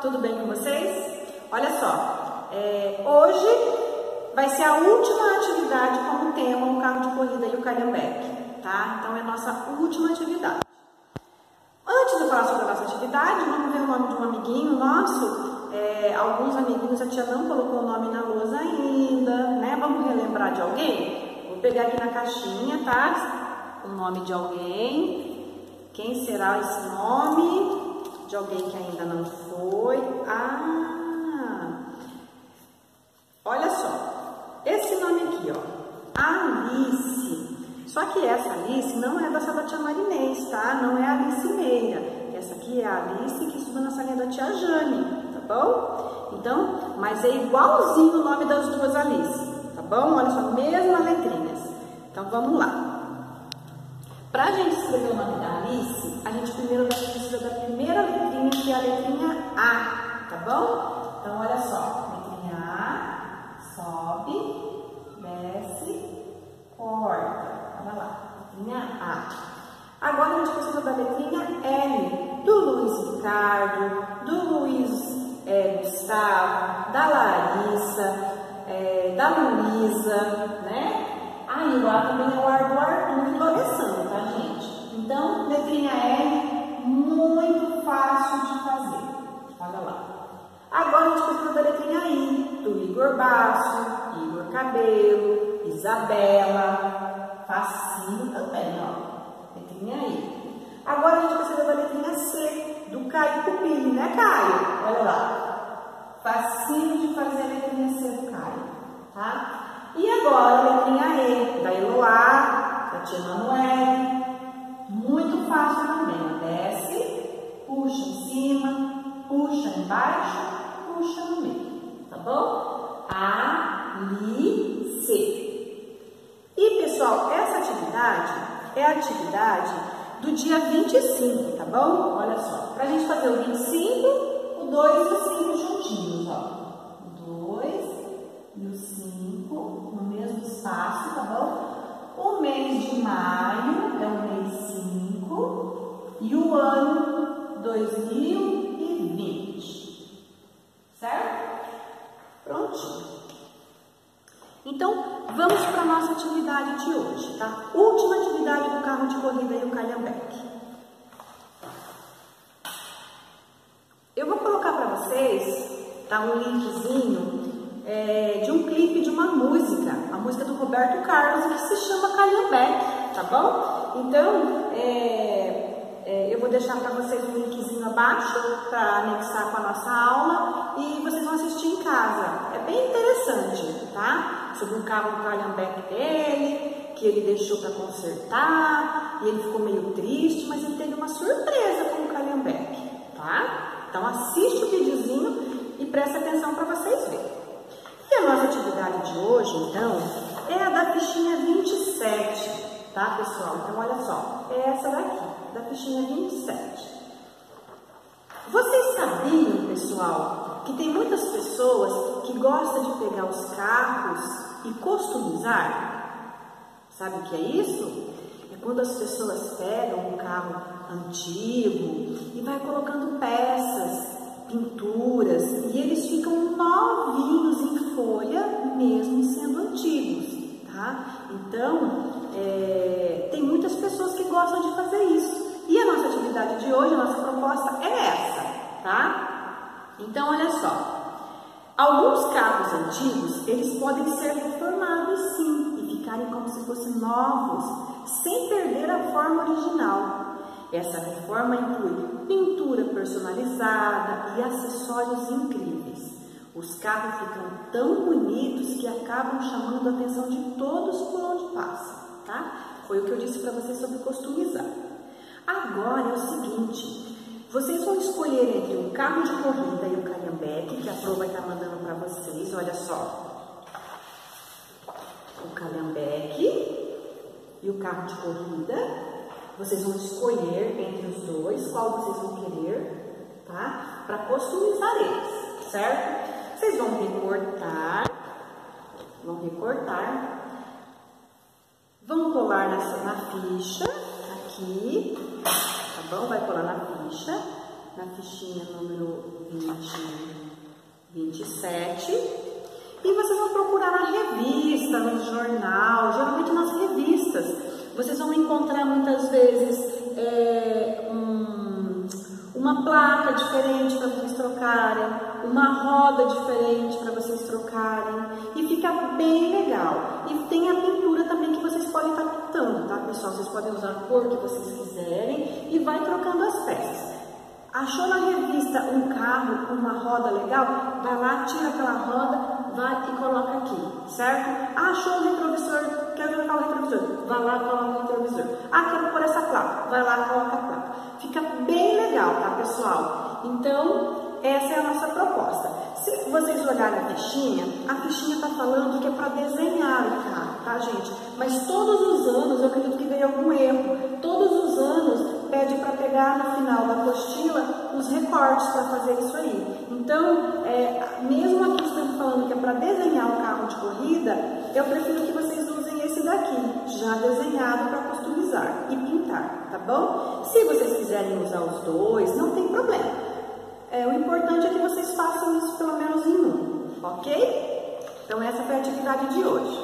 Tudo bem com vocês? Olha só, hoje vai ser a última atividade como tema o carro de corrida e o calhambeque, tá? Então é a nossa última atividade. Antes de falar sobre a nossa atividade, vamos ver o nome de um amiguinho nosso. Alguns amiguinhos a tia não colocou o nome na lousa ainda, né? Vamos relembrar de alguém? Vou pegar aqui na caixinha, tá? O nome de alguém. Quem será esse nome? De alguém que ainda não foi. Olha só. Esse nome aqui, ó. Alice. Só que essa Alice não é da tia Marinês, tá? Não é a Alice Meira. Essa aqui é a Alice que estuda na salinha da tia Jane, tá bom? Então, mas é igualzinho o nome das duas Alice, tá bom? Olha só, mesmas letrinhas. Então, vamos lá. Para a gente escrever o nome da Alice, a gente primeiro precisa da primeira letrinha, que é a letrinha A, tá bom? Então, olha só, letrinha A, sobe, desce, corta. Olha lá, letrinha A. Agora a gente precisa da letrinha L, do Luiz Ricardo, do Luiz Gustavo, da Larissa, da Luísa, né? Aí lá também é o ar do Arthur e do Alessandro, tá, gente? Então, letrinha L, muito fácil de fazer. Olha lá. Agora a gente precisa da letrinha I, do Igor Basso, Igor Cabelo, Isabela, facinho também, ó. Letrinha I. Agora a gente precisa da letrinha C, do Caio Cupini, né, Caio? Olha lá. Facinho de fazer a letrinha C do Caio, tá? E agora a letrinha E, da Eloá, da tia Manuele. Muito fácil também. Desce, puxa em cima, puxa embaixo, puxa no meio. Tá bom? Alice. E, pessoal, essa atividade é a atividade do dia 25, tá bom? Olha só. Pra gente fazer o 25, o 2 e o 5 juntinhos, ó. O 2 e o 5 no mesmo espaço, tá bom? O mês de maio é o mês 5 e o ano 2020. Certo? Prontinho. Então, vamos para a nossa atividade de hoje, tá? Última atividade do carro de corrida e o calhambeque. Eu vou colocar para vocês, tá? Um linkzinho de um clipe de uma música, a música do Roberto Carlos, que se chama Calhambeque, tá bom? Então, eu vou deixar para vocês um linkzinho abaixo para anexar com a nossa aula e vocês vão assistir em casa. É bem interessante, tá? Sobre um carro do calhambeque dele, que ele deixou para consertar e ele ficou meio triste, mas ele teve uma surpresa com o calhambeque, tá? Então, assiste o videozinho e presta atenção para vocês verem. E a nossa atividade de hoje, então, é a da fichinha 27, tá, pessoal? Então, olha só, é essa daqui, da fichinha 27. Vocês sabiam, pessoal, que tem muitas pessoas que gostam de pegar os carros e customizar? Sabe o que é isso? É quando as pessoas pegam um carro antigo e vai colocando peças, pinturas, e eles ficam novinhos em folha, mesmo sendo antigos, tá? Então, tem muitas pessoas que gostam de fazer isso. E a nossa atividade de hoje, a nossa proposta é essa, tá? Então, olha só. Alguns carros antigos, eles podem ser reformados sim, e ficarem como se fossem novos, sem perder a forma original. Essa reforma inclui pintura personalizada e acessórios incríveis. Os carros ficam tão bonitos que acabam chamando a atenção de todos por onde passam, tá? Foi o que eu disse para vocês sobre customizar. Agora é o seguinte, vocês vão escolher entre um carro de corrida e o calhambeque, que a Pro vai estar mandando para vocês, olha só. O calhambeque e o carro de corrida. Vocês vão escolher entre os dois qual vocês vão querer, tá? Para customizar eles, certo? Vocês vão recortar, vão colar na ficha, aqui, tá bom? Vai colar na ficha na fichinha número 27. E vocês vão procurar na revista, no jornal, geralmente nas revistas. Vocês vão encontrar muitas vezes uma placa diferente para vocês trocarem, uma roda diferente para vocês trocarem, e fica bem legal. E tem a pintura também que vocês podem estar pintando, tá, pessoal? Vocês podem usar a cor que vocês quiserem e vai trocando as peças. Achou na revista um carro com uma roda legal? Vai lá, tira aquela roda, vai e coloca aqui, certo? Achou um retrovisor, quer trocar o retrovisor? Vai lá, coloca o retrovisor. Quero pôr essa placa, vai lá, coloca a placa. Fica bem legal, tá, pessoal? Então, essa é a nossa proposta. Se vocês olharem a fichinha está falando que é para desenhar o carro, tá, gente? Mas todos os anos, eu acredito que veio algum erro, todos os anos pede para pegar no final da apostila os recortes para fazer isso aí. Então, mesmo aqui estamos falando que é para desenhar um carro de corrida, eu prefiro que vocês usem esse daqui, já desenhado para customizar e pintar, tá bom? Se vocês quiserem usar os dois, não tem problema. O importante é que vocês façam isso pelo menos em um, ok? Então essa foi a atividade de hoje.